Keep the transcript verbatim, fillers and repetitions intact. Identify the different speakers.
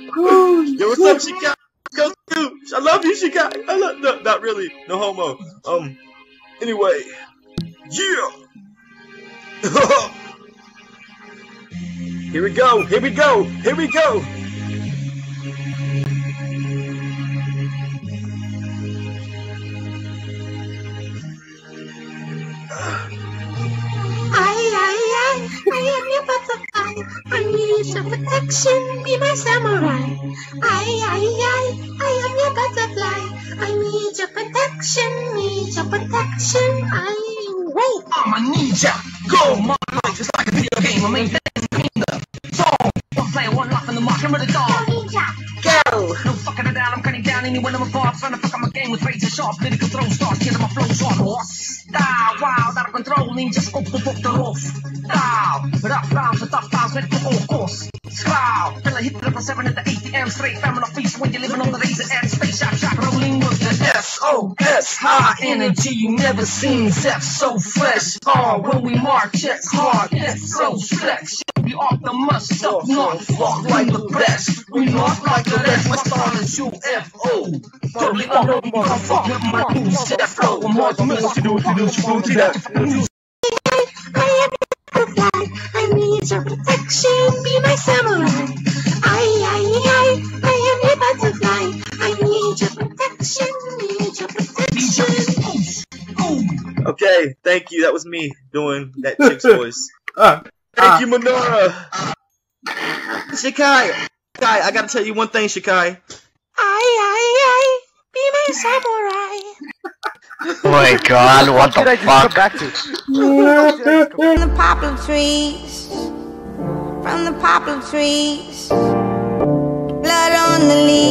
Speaker 1: Yo, what's up, Shikai? Go too. I love you, Shikai. I love no, not really. No homo. Um. Anyway, yeah. Here we go. Here we go. Here we go.
Speaker 2: I, I, I, I am your butterfly. I need your protection, be my samurai. I, I, I, I am your butterfly. I need your protection, need your protection. I, wait.
Speaker 3: I'm a ninja. Go, my life is like a video game. I make things in the song. One player, one life in the mark. Remember the dog.
Speaker 2: Go.
Speaker 3: No fucking it down. I'm cutting down anyone in my bar. Trying to fuck up my game with razor sharp. Lyrical throw starts. Killing my flows on horse. Style, wild, out of control. Ninja scope the book the roof. Style, rough rounds with tough times. Ready for all course. Scowl, till I hit triple seven at the A T M. Straight fam on the face when you're living on the razor edge. Space shot, shot, rolling with the S O S. High energy, you never seen Zep so fresh. Oh, when we march, it's hard, it's so flex. We off the must up north, walk like the best. We north like the rest, my star is U F O. Totally off, you can't fuck with my moves, Jeff flow. I'm hard to miss, what you do, what you do, what you do, what you do.
Speaker 2: I am your butterfly. I need your protection, be my samurai. I, I, I, I am your butterfly. I need your protection, need your protection.
Speaker 1: Okay, thank you. That was me doing that chick's voice.
Speaker 4: Uh,
Speaker 1: Thank
Speaker 4: uh,
Speaker 1: you, Minora. Shikai, Shikai, I gotta tell you one thing, Shikai.
Speaker 2: I, I, I, be my samurai.
Speaker 5: Oh my god, what the fuck?
Speaker 6: Back to?
Speaker 7: From the poplar trees, from the poplar trees, blood on the leaves.